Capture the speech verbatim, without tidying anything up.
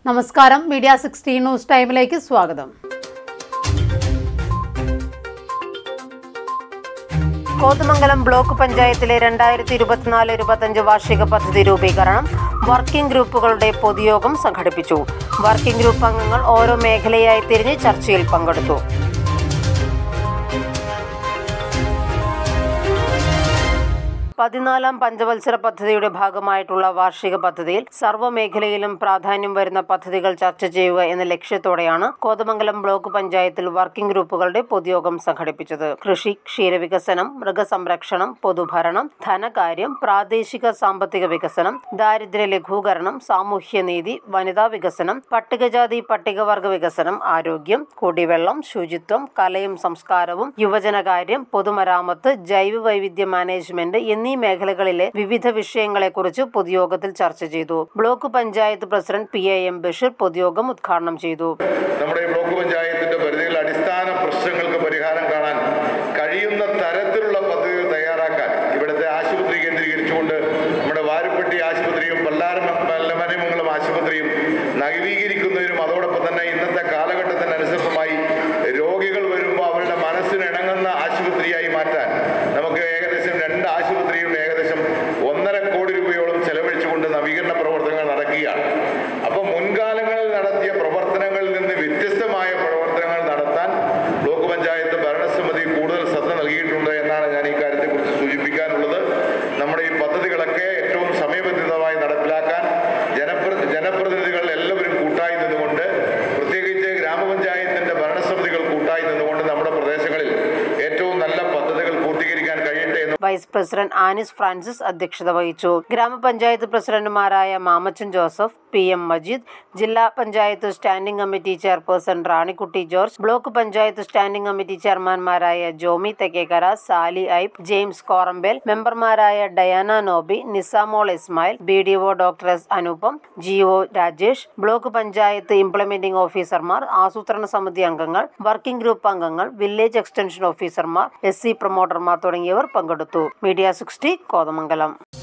നമസ്കാരം, media sixty news ടൈമിലേക്ക് സ്വാഗതം. കോതമംഗലം ബ്ലോക്ക് പഞ്ചായത്തിലെ രണ്ടായിരത്തി ഇരുപത്തിനാല് ഇരുപത്തഞ്ച് വാർഷിക പദ്ധതി രൂപീകരണം വർക്കിംഗ് ഗ്രൂപ്പുകളുടെ പൊതുയോഗം സംഘടിപ്പിച്ചു. വർക്കിംഗ് ഗ്രൂപ്പ് അംഗങ്ങൾ ഓരോ മേഖലയായി തിരിഞ്ഞ് ചർച്ചയിൽ പങ്കെടുത്തു. പതിനാലാം പഞ്ചവത്സര പദ്ധതിയുടെ ഭാഗമായിട്ടുള്ള വാർഷിക പദ്ധതിയിൽ സർവ്വമേഖലയിലും പ്രാധാന്യം വരുന്ന പദ്ധതികൾ ചർച്ച ചെയ്യുക എന്ന ലക്ഷ്യത്തോടെയാണ് കോതമംഗലം ബ്ലോക്ക് പഞ്ചായത്തിൽ വർക്കിംഗ് ഗ്രൂപ്പുകളുടെ പൊതുയോഗം സംഘടിപ്പിച്ചത്. കൃഷി, ക്ഷീരവികസനം, മൃഗസംരക്ഷണം, പൊതുഭരണം, ധനകാര്യം, പ്രാദേശിക സാമ്പത്തിക വികസനം, ദാരിദ്ര്യ ലഘൂകരണം, സാമൂഹ്യനീതി, വനിതാ വികസനം, പട്ടികജാതി പട്ടികവർഗ വികസനം, ആരോഗ്യം, കുടിവെള്ളം, ശുചിത്വം, കലയും സംസ്കാരവും, യുവജനകാര്യം, പൊതുമരാമത്ത്, ജൈവ വൈവിധ്യ മാനേജ്മെന്റ് എന്നീ മേഖലകളിലെ വിവിധ വിഷയങ്ങളെക്കുറിച്ച് പൊതുയോഗത്തിൽ ചർച്ച ചെയ്തു. Block panchayat president P A M Basheer പൊതുയോഗം ഉദ്ഘാടനം ചെയ്തു. നമ്മുടെ ബ്ലോക്ക് പഞ്ചായത്തിന്റെ പരിധിയിൽ അടിസ്ഥാന പ്രശ്നങ്ങൾക്ക് പരിഹാരം കാണാൻ കഴിയുന്ന തരത്തിലുള്ള പദ്ധതികൾ തയ്യാറാക്കാൻ ഇവിടുത്തെ ആശുപത്രി കേന്ദ്രീകരിച്ചുകൊണ്ട് നമ്മുടെ വാരുപ്പെട്ടി ആശുപത്രിയും പല്ലാരമംഗലം ആശുപത്രിയും നവീകരിക്കുന്നതിനും അതോടൊപ്പം തന്നെ ഇന്നത്തെ കാലഘട്ടത്തിനനുസൃതമായി രോഗികൾ വരുമ്പോൾ അവരുടെ മനസ്സിന് ഇണങ്ങുന്ന ആശുപത്രിയായി മാറ്റാൻ നമുക്ക് ഏകദേശം രണ്ട് ആശുപത്രിയും ഏകദേശം ഒന്നര കോടി രൂപയോളം ചെലവഴിച്ചുകൊണ്ട് നവീകരണ പ്രവർത്തനങ്ങൾ നടക്കുകയാണ്. അപ്പോൾ മുൻകാലങ്ങളിൽ നടത്തിയ പ്രവർത്തനങ്ങളിൽ നിന്ന് വ്യത്യസ്തമായ പ്രവർത്തനങ്ങൾ നടത്താൻ ബ്ലോക്ക് പഞ്ചായത്ത് ഭരണസമിതി കൂടുതൽ ശ്രദ്ധ നൽകിയിട്ടുണ്ട് എന്നാണ് ഞാൻ ഈ കാര്യത്തെക്കുറിച്ച് സൂചിപ്പിക്കാനുള്ളത്. നമ്മുടെ ഈ പദ്ധതികളൊക്കെ ഏറ്റവും സമയബന്ധിതമായി നടപ്പിലാക്കാൻ ജനപ്ര ജനപ്രതിനിധികൾ എല്ലാവരും കൂട്ടായി നിന്നുകൊണ്ട്, പ്രത്യേകിച്ച് ഗ്രാമപഞ്ചായത്തിന്റെ ഭരണസമിതികൾ കൂട്ടായി നിന്നുകൊണ്ട് നമ്മുടെ പ്രദേശങ്ങളിൽ ഏറ്റവും നല്ല പദ്ധതികൾ പൂർത്തീകരിക്കാൻ കഴിയട്ടെ എന്ന് വൈസ് പ്രസിഡന്റ് ആനിസ് ഫ്രാൻസിസ് അധ്യക്ഷത വഹിച്ചു. ഗ്രാമപഞ്ചായത്ത് പ്രസിഡന്റുമാരായ Mamachan Joseph, P M Majeed, ജില്ലാ panchayat standing committee chairperson Ranikutty George, block panchayat standing committee ചെയർമാൻമാരായ ജോമി തെക്കേക്കര, സാലി ഐബ്, ജെയിംസ് കോറമ്പേൽ, മെമ്പർമാരായ Diana Noby, Nisamol Ismail, B D O doctor S Anupam, G O Rajesh, block panchayat implementing ഓഫീസർമാർ, ആസൂത്രണ സമിതി അംഗങ്ങൾ, വർക്കിംഗ് ഗ്രൂപ്പ് അംഗങ്ങൾ, വില്ലേജ് എക്സ്റ്റൻഷൻ ഓഫീസർമാർ, എസ് സി പ്രൊമോട്ടർമാർ തുടങ്ങിയവർ പങ്കെടുത്തു. Media sixty Kothamangalam.